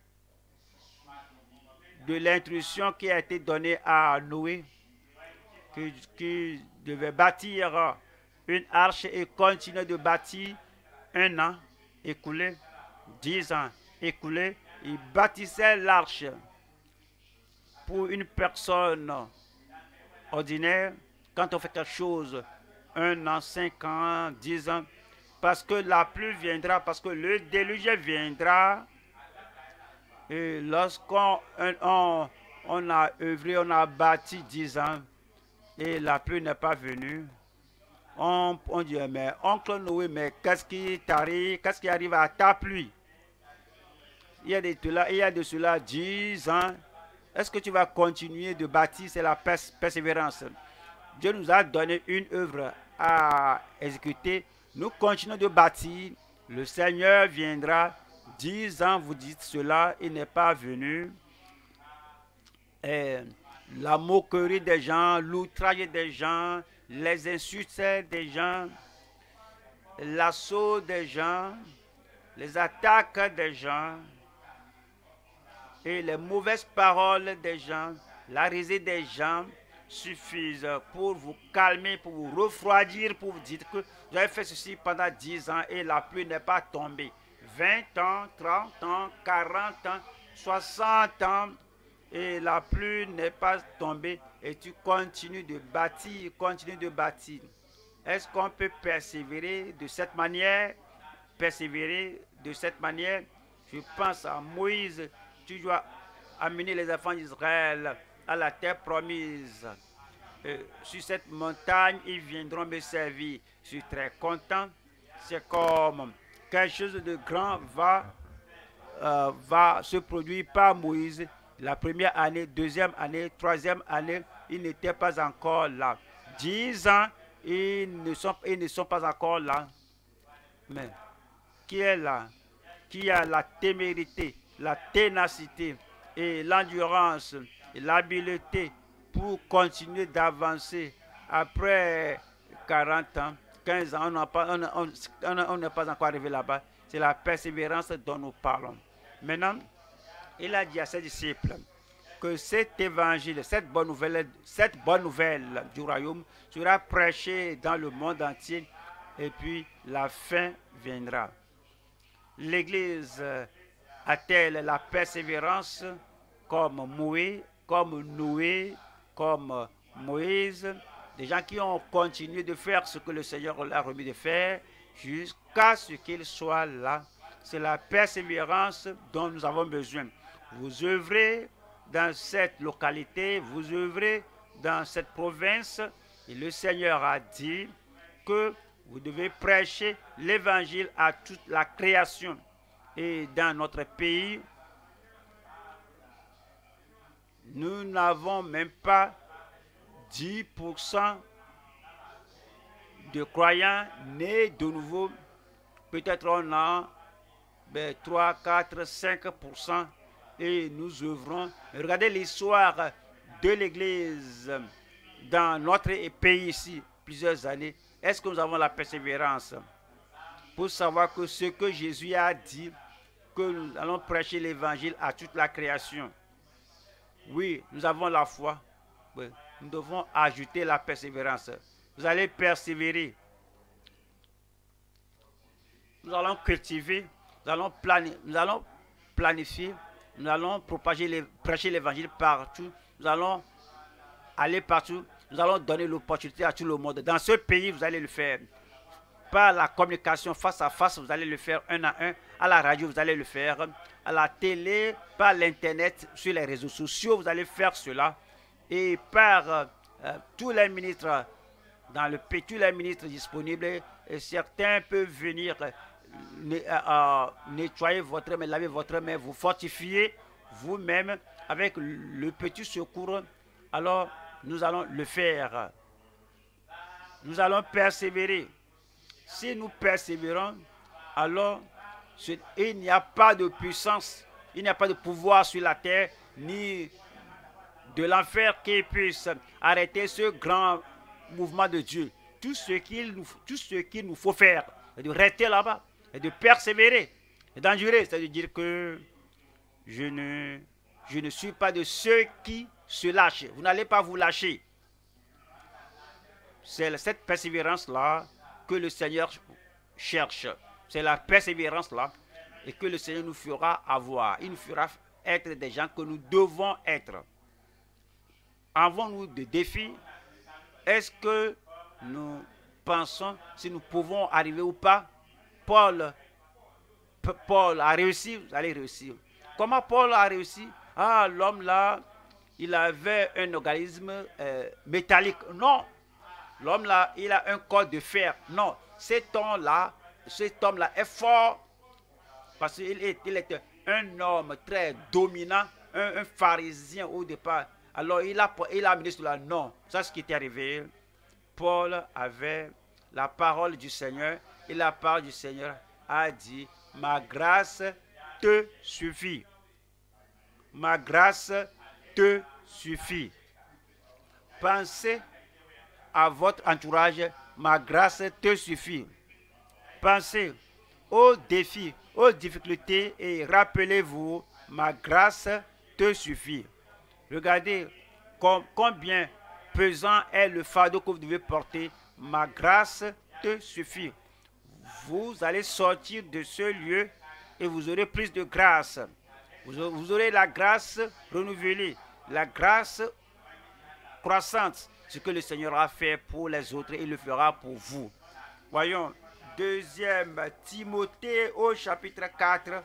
de l'instruction qui a été donnée à Noé, qui devait bâtir une arche et continuer de bâtir 1 an écoulé, 10 ans écoulés. Il bâtissait l'arche pour une personne ordinaire. Quand on fait quelque chose, 1 an, 5 ans, 10 ans, parce que la pluie viendra, parce que le déluge viendra. Et lorsqu'on a œuvré, on a bâti 10 ans et la pluie n'est pas venue, on dit, mais oncle Noé, mais qu'est-ce qui t'arrive, qu'est-ce qui arrive à ta pluie? Il y a de cela 10 ans. Est-ce que tu vas continuer de bâtir? C'est la persévérance. Dieu nous a donné une œuvre à exécuter. Nous continuons de bâtir. Le Seigneur viendra. 10 ans, vous dites cela, il n'est pas venu. Et la moquerie des gens, l'outrage des gens, les insultes des gens, l'assaut des gens, les attaques des gens et les mauvaises paroles des gens, la risée des gens suffisent pour vous calmer, pour vous refroidir, pour vous dire que vous avez fait ceci pendant 10 ans et la pluie n'est pas tombée. 20 ans, 30 ans, 40 ans, 60 ans et la pluie n'est pas tombée et tu continues de bâtir, continue de bâtir. Est-ce qu'on peut persévérer de cette manière? Persévérer de cette manière? Je pense à Moïse. Tu dois amener les enfants d'Israël à la terre promise. Sur cette montagne, ils viendront me servir. Je suis très content. C'est comme quelque chose de grand va se produire par Moïse. La première année, deuxième année, troisième année, ils n'étaient pas encore là. 10 ans, ils ne sont pas encore là. Mais qui est là? Qui a la témérité, la ténacité et l'endurance et l'habileté pour continuer d'avancer après 40 ans, 15 ans, on n'est pas encore arrivé là-bas. C'est la persévérance dont nous parlons. Maintenant, il a dit à ses disciples que cet évangile, cette bonne nouvelle du royaume sera prêchée dans le monde entier et puis la fin viendra. L'Église a-t-elle la persévérance comme Noé, comme Moïse, des gens qui ont continué de faire ce que le Seigneur leur a remis de faire jusqu'à ce qu'ils soient là? C'est la persévérance dont nous avons besoin. Vous œuvrez dans cette localité, vous œuvrez dans cette province, et le Seigneur a dit que vous devez prêcher l'évangile à toute la création. Et dans notre pays, nous n'avons même pas 10% de croyants nés de nouveau. Peut-être on a 3, 4, 5%. Et nous œuvrons. Regardez l'histoire de l'Église dans notre pays ici, plusieurs années. Est-ce que nous avons la persévérance pour savoir que ce que Jésus a dit, que nous allons prêcher l'évangile à toute la création? Oui, nous avons la foi. Oui, nous devons ajouter la persévérance. Vous allez persévérer. Nous allons cultiver, nous allons planifier, nous allons prêcher l'évangile partout. Nous allons aller partout. Nous allons donner l'opportunité à tout le monde. Dans ce pays, vous allez le faire. Par la communication face à face, vous allez le faire un à un. À la radio, vous allez le faire. À la télé, par l'internet, sur les réseaux sociaux, vous allez faire cela. Et par tous les ministres dans le pays, tous les ministres disponibles, et certains peuvent venir nettoyer votre main, laver votre main, vous fortifier vous-même avec le petit secours. Alors, nous allons le faire. Nous allons persévérer. Si nous persévérons, alors il n'y a pas de puissance, il n'y a pas de pouvoir sur la terre, ni de l'enfer qui puisse arrêter ce grand mouvement de Dieu. Tout ce qu'il nous faut faire, c'est de rester là-bas, et de persévérer, et d'endurer. C'est-à-dire que je ne suis pas de ceux qui se lâchent. Vous n'allez pas vous lâcher. C'est cette persévérance-là que le Seigneur cherche. C'est la persévérance-là et que le Seigneur nous fera avoir. Il nous fera être des gens que nous devons être. Avons-nous des défis? Est-ce que nous pensons si nous pouvons arriver ou pas? Paul a réussi, vous allez réussir. Comment Paul a réussi? Ah, l'homme là, il avait un organisme métallique. Non. L'homme là, il a un corps de fer. Non. Cet homme-là est fort parce qu'il était un homme très dominant, un pharisien au départ. Alors il a amené cela. Non. Ça, ce qui était arrivé. Paul avait la parole du Seigneur et la parole du Seigneur a dit: ma grâce te suffit. Ma grâce te suffit. Pensez à votre entourage, ma grâce te suffit. Pensez aux défis, aux difficultés et rappelez-vous, ma grâce te suffit. Regardez combien pesant est le fardeau que vous devez porter. Ma grâce te suffit. Vous allez sortir de ce lieu et vous aurez plus de grâce. Vous aurez la grâce renouvelée, la grâce croissante. Ce que le Seigneur a fait pour les autres, il le fera pour vous. Voyons, 2 Timothée au chapitre 4,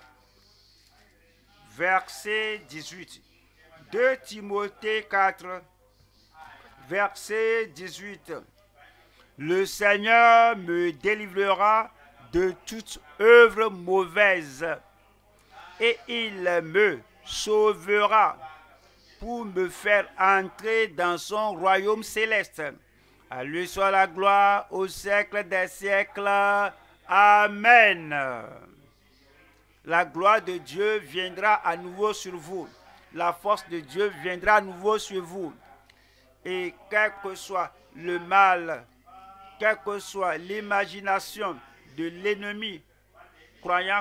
verset 18. 2 Timothée 4, verset 18. Le Seigneur me délivrera de toute œuvre mauvaise et il me sauvera pour me faire entrer dans son royaume céleste. À lui soit la gloire au siècle des siècles. Amen. La gloire de Dieu viendra à nouveau sur vous. La force de Dieu viendra à nouveau sur vous. Et quel que soit le mal, quelle que soit l'imagination de l'ennemi, croyant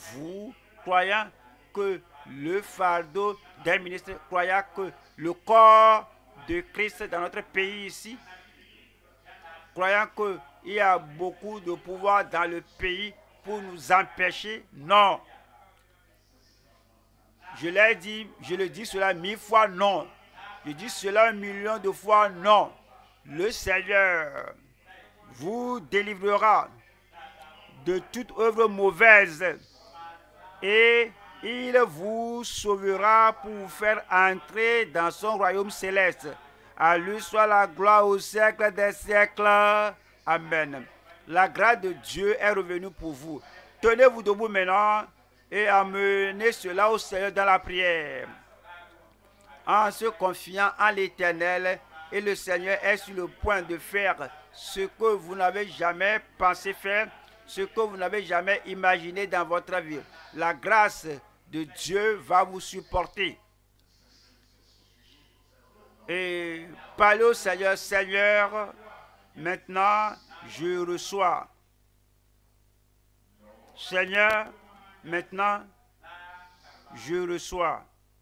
que le fardeau des ministres, croyant que le corps de Christ dans notre pays ici, croyant qu'il y a beaucoup de pouvoir dans le pays pour nous empêcher, non. Je l'ai dit, je le dis cela 1000 fois, non. Je dis cela 1 million de fois, non. Le Seigneur vous délivrera de toute œuvre mauvaise et il vous sauvera pour vous faire entrer dans son royaume céleste. À lui soit la gloire au siècle des siècles. Amen. La grâce de Dieu est revenue pour vous. Tenez-vous debout maintenant et amenez cela au Seigneur dans la prière. En se confiant en l'Éternel, et le Seigneur est sur le point de faire ce que vous n'avez jamais pensé faire, ce que vous n'avez jamais imaginé dans votre vie. La grâce de Dieu va vous supporter. Et parlez au Seigneur, Seigneur, maintenant je reçois. Seigneur, maintenant je reçois.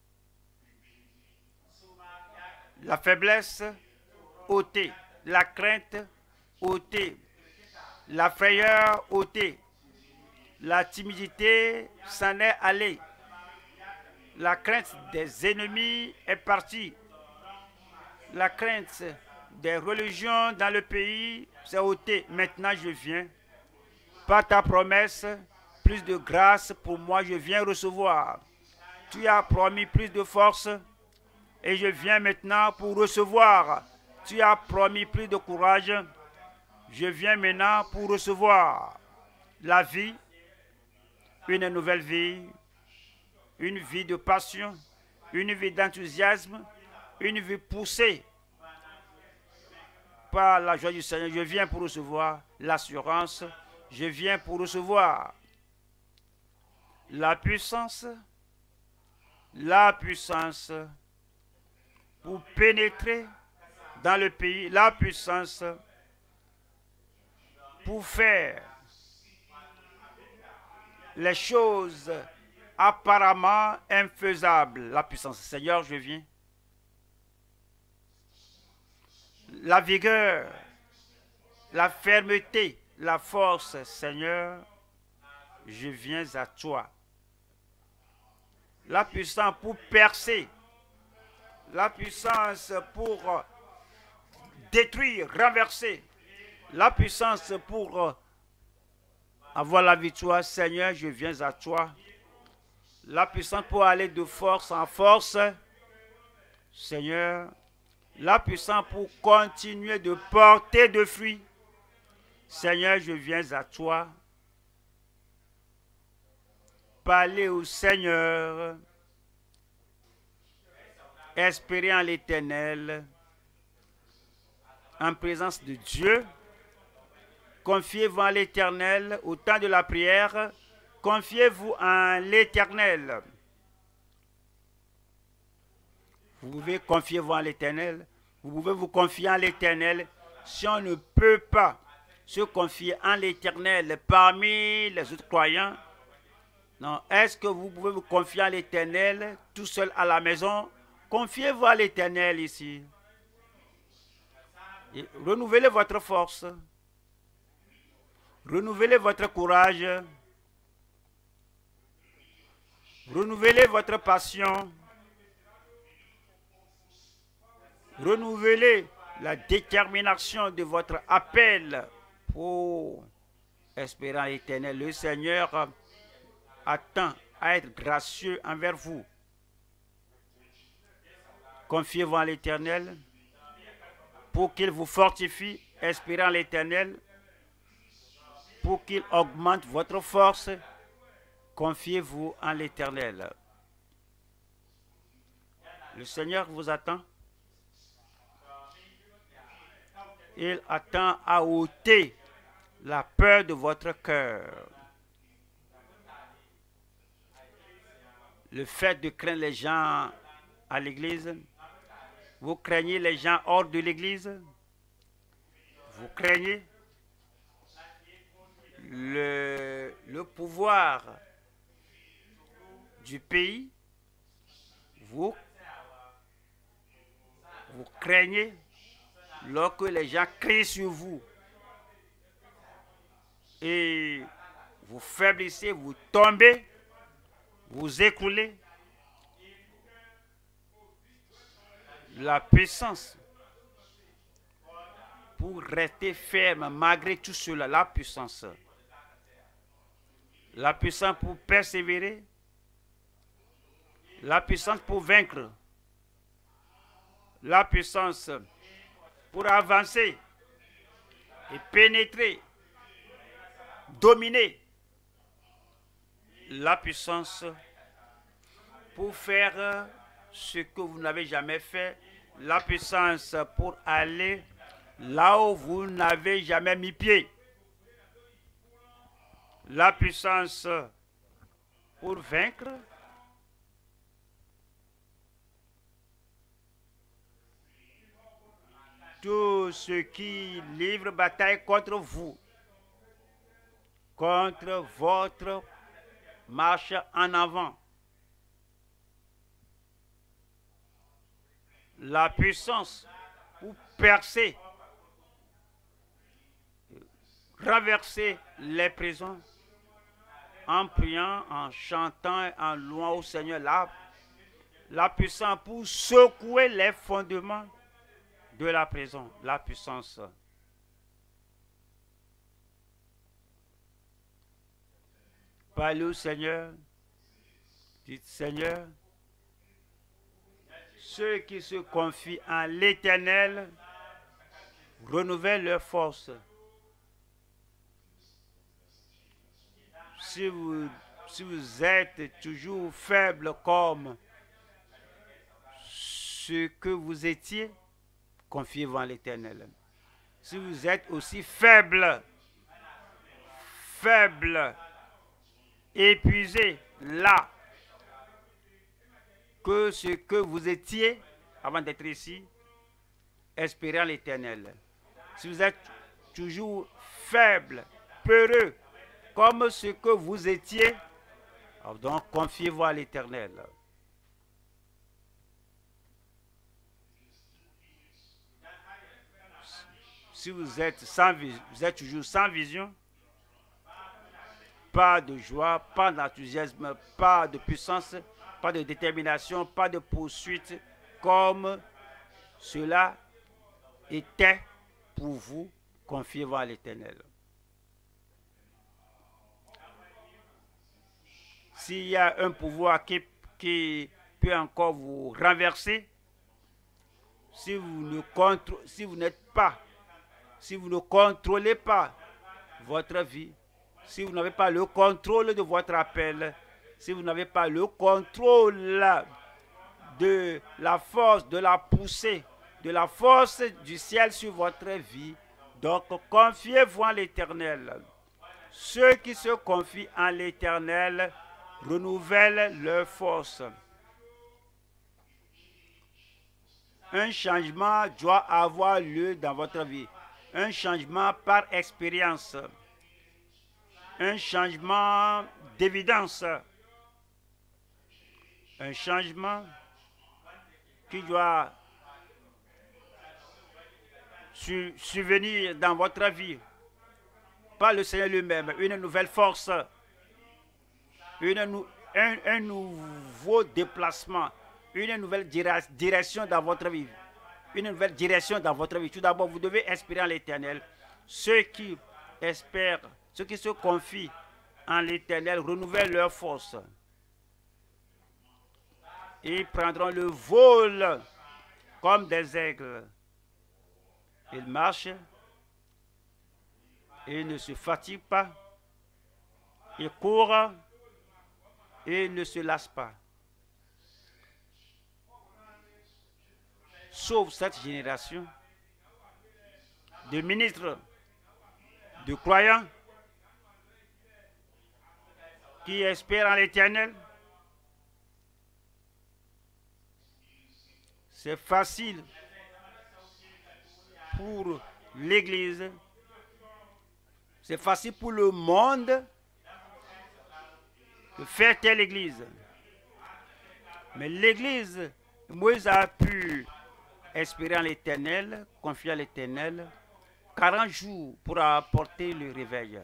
La faiblesse, ôtée. La crainte, ôtée. La frayeur, ôtée. La timidité s'en est allée. La crainte des ennemis est partie. La crainte des religions dans le pays s'est ôtée. Maintenant, je viens. Par ta promesse, plus de grâce pour moi, je viens recevoir. Tu as promis plus de force et je viens maintenant pour recevoir. Tu as promis plus de courage. Je viens maintenant pour recevoir la vie, une nouvelle vie, une vie de passion, une vie d'enthousiasme, une vie poussée par la joie du Seigneur. Je viens pour recevoir l'assurance. Je viens pour recevoir la puissance pour pénétrer dans le pays, la puissance pour faire les choses apparemment infaisables. La puissance. Seigneur, je viens. La vigueur, la fermeté, la force, Seigneur, je viens à toi. La puissance pour percer, la puissance pour détruire, renverser, la puissance pour avoir la victoire, Seigneur, je viens à toi. La puissance pour aller de force en force, Seigneur, la puissance pour continuer de porter de fruits, Seigneur, je viens à toi. Parlez au Seigneur, espérez en l'Éternel, en présence de Dieu. Confiez-vous en l'Éternel au temps de la prière. Confiez-vous en l'Éternel. Vous pouvez confier-vous en l'Éternel. Vous pouvez vous confier en l'Éternel. Si on ne peut pas se confier en l'Éternel parmi les autres croyants, non, est-ce que vous pouvez vous confier en l'Éternel tout seul à la maison? Confiez-vous à l'Éternel ici. Et renouvelez votre force. Renouvelez votre courage. Renouvelez votre passion. Renouvelez la détermination de votre appel pour espérer en l'Éternel. Le Seigneur attend à être gracieux envers vous. Confiez-vous en l'Éternel pour qu'il vous fortifie. Espérez en l'Éternel pour qu'il augmente votre force. Confiez-vous en l'Éternel. Le Seigneur vous attend. Il attend à ôter la peur de votre cœur. Le fait de craindre les gens à l'église, vous craignez les gens hors de l'église, vous craignez le pouvoir du pays, vous craignez lorsque les gens crient sur vous et vous faiblissez, vous tombez, vous écroulez. La puissance pour rester ferme malgré tout cela, la puissance pour persévérer, la puissance pour vaincre, la puissance pour avancer et pénétrer, dominer, la puissance pour faire ce que vous n'avez jamais fait La puissance pour aller là où vous n'avez jamais mis pied. La puissance pour vaincre. Tout ce qui livre bataille contre vous, contre votre marche en avant. La puissance pour percer, renverser les prisons en priant, en chantant, en louant au Seigneur. La puissance pour secouer les fondements de la prison. La puissance. Parlez au Seigneur. Dites, Seigneur, ceux qui se confient en l'Éternel renouvellent leur force. Si vous êtes toujours faible comme ce que vous étiez, confiez-vous en l'Éternel. Si vous êtes aussi faible, épuisé, là, que ce que vous étiez avant d'être ici, espérez en l'Éternel. Si vous êtes toujours faible, peureux, comme ce que vous étiez, donc confiez-vous à l'Éternel. Si vous êtes toujours sans vision, pas de joie, pas d'enthousiasme, pas de puissance, pas de détermination, pas de poursuite, comme cela était pour vous, confiez-vous à l'Éternel. S'il y a un pouvoir qui peut encore vous renverser, si vous ne contrôlez pas votre vie, si vous n'avez pas le contrôle de votre appel, si vous n'avez pas le contrôle de la force, de la poussée, de la force du ciel sur votre vie, donc confiez-vous en l'Éternel. Ceux qui se confient en l'Éternel renouvellent leur force. Un changement doit avoir lieu dans votre vie. Un changement par expérience. Un changement d'évidence. Un changement qui doit survenir dans votre vie. Par le Seigneur lui-même. Une nouvelle force. Un nouveau déplacement. Une nouvelle direction dans votre vie. Une nouvelle direction dans votre vie. Tout d'abord, vous devez espérer en l'Éternel. Ceux qui espèrent, ceux qui se confient en l'Éternel renouvellent leur force. Ils prendront le vol comme des aigles. Ils marchent. Ils ne se fatiguent pas. Ils courent. Et ne se lassent pas. Sauf cette génération de ministres, de croyants qui espèrent en l'Éternel. C'est facile pour l'Église, c'est facile pour le monde de faire telle Église. Mais l'Église, Moïse a pu espérer en l'Éternel, confier à l'Éternel, 40 jours pour apporter le réveil.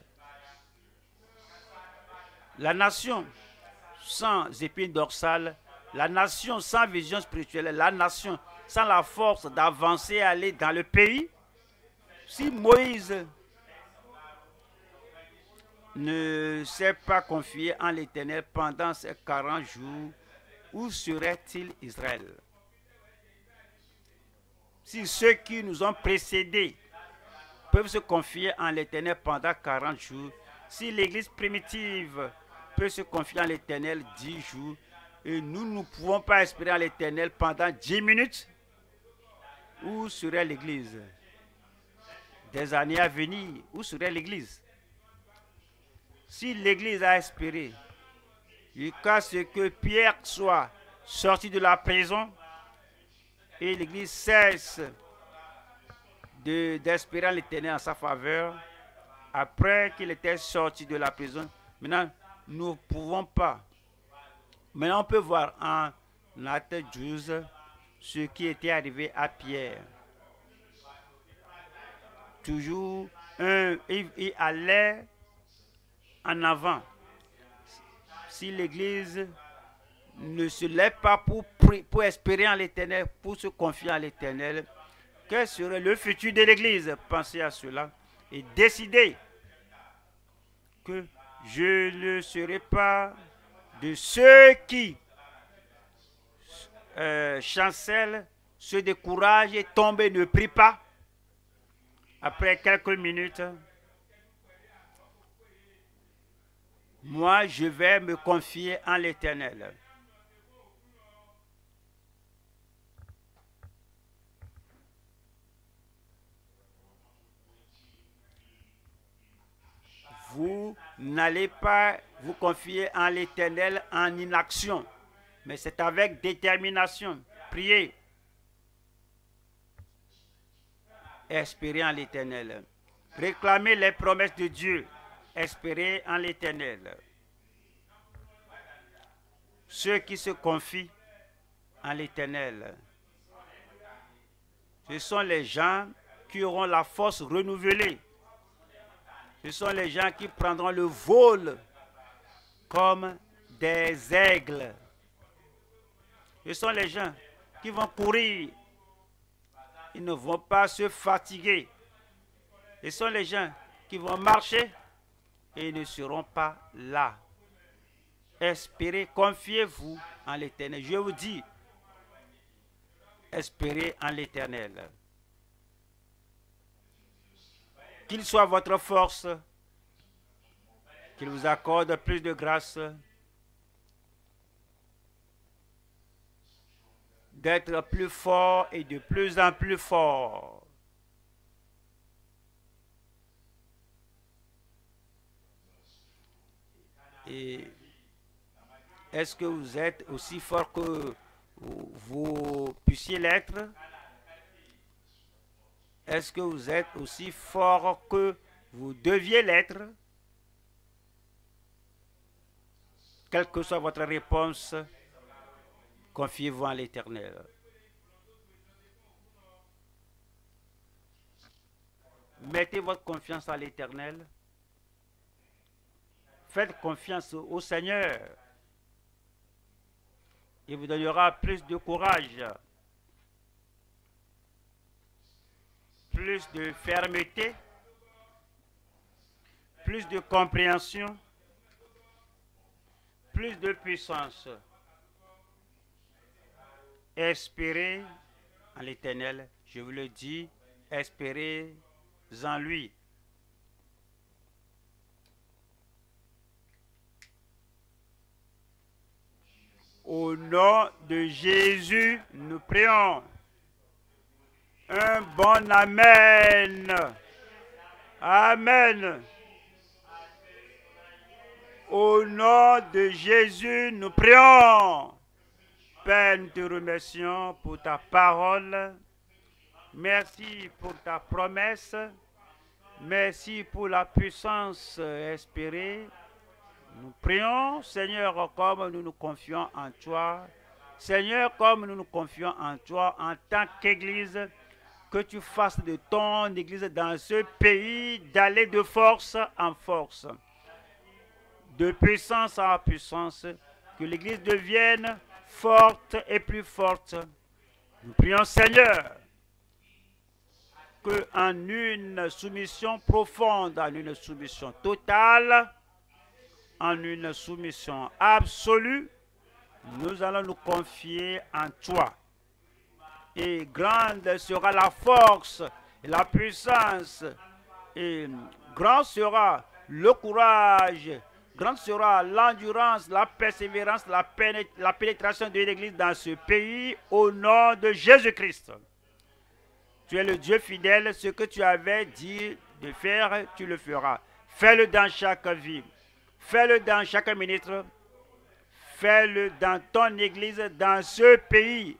La nation sans épine dorsale, la nation sans vision spirituelle, la nation sans la force d'avancer et aller dans le pays, si Moïse ne s'est pas confié en l'Éternel pendant ces 40 jours, où serait-il Israël? Si ceux qui nous ont précédés peuvent se confier en l'Éternel pendant 40 jours, si l'Église primitive peut se confier en l'Éternel 10 jours, et nous ne pouvons pas espérer en l'Éternel pendant 10 minutes, où serait l'Église? Des années à venir, où serait l'Église? Si l'Église a espéré jusqu'à ce que Pierre soit sorti de la prison et l'Église cesse d'espérer en l'Éternel en sa faveur, après qu'il était sorti de la prison, maintenant, nous ne pouvons pas. Maintenant, on peut voir en Acte 12 ce qui était arrivé à Pierre. Toujours, il allait en avant. Si l'Église ne se lève pas pour espérer en l'Éternel, pour se confier en l'Éternel, quel serait le futur de l'Église? Pensez à cela et décidez que je ne serai pas de ceux qui chancellent, se découragent et tombent et ne prient pas. Après quelques minutes, moi, je vais me confier en l'Éternel. Vous n'allez pas vous confier en l'Éternel en inaction, mais c'est avec détermination. Priez. Espérez en l'Éternel. Réclamez les promesses de Dieu. Espérez en l'Éternel. Ceux qui se confient en l'Éternel, ce sont les gens qui auront la force renouvelée. Ce sont les gens qui prendront le vol comme des aigles. Ce sont les gens qui vont courir. Ils ne vont pas se fatiguer. Ce sont les gens qui vont marcher et ils ne seront pas là. Espérez, confiez-vous en l'Éternel. Je vous dis, espérez en l'Éternel. Qu'il soit votre force, qu'il vous accorde plus de grâce, d'être plus fort et de plus en plus fort. Et est-ce que vous êtes aussi fort que vous puissiez l'être? Est-ce que vous êtes aussi fort que vous deviez l'être? Quelle que soit votre réponse, confiez-vous en l'Éternel. Mettez votre confiance en l'Éternel. Faites confiance au Seigneur. Il vous donnera plus de courage, plus de fermeté, plus de compréhension, plus de puissance. Espérez en l'Éternel, je vous le dis, espérez en lui. Au nom de Jésus, nous prions. Un bon Amen. Amen. Au nom de Jésus, nous prions. Père, nous te remercions pour ta parole. Merci pour ta promesse. Merci pour la puissance espérée. Nous prions, Seigneur, comme nous nous confions en toi. Seigneur, comme nous nous confions en toi en tant qu'Église, que tu fasses de ton Église dans ce pays d'aller de force en force, de puissance en puissance, que l'Église devienne forte et plus forte. Nous prions, Seigneur, qu'en une soumission profonde, en une soumission totale, en une soumission absolue, nous allons nous confier en toi. Et grande sera la force et la puissance, et grand sera le courage, grande sera l'endurance, la persévérance, la pénétration de l'Église dans ce pays, au nom de Jésus-Christ. Tu es le Dieu fidèle. Ce que tu avais dit de faire, tu le feras. Fais-le dans chaque vie. Fais-le dans chaque ministre. Fais-le dans ton église, dans ce pays.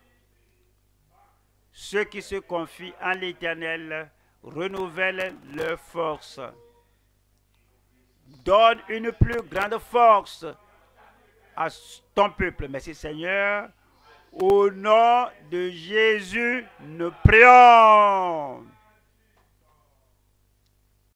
Ceux qui se confient en l'Éternel renouvellent leur force. Donne une plus grande force à ton peuple. Merci Seigneur. Au nom de Jésus, nous prions.